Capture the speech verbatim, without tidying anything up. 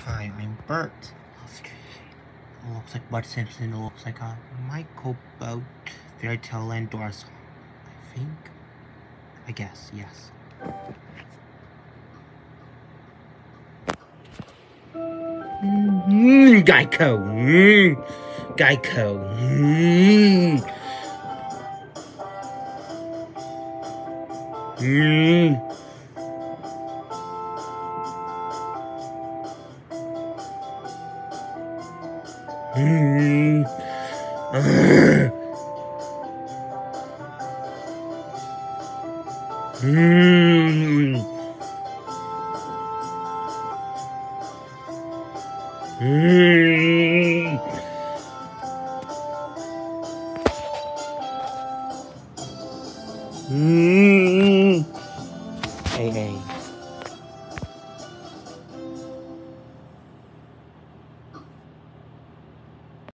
Hi, I'm Bert. It looks like Bart Simpson. It looks like a Michael Boat Fairy Tale Land Dora song. I think. I guess, yes. Mm, Geico. Mm, Geico. Mm. Mm. Mm. Uh. Mm. Mm.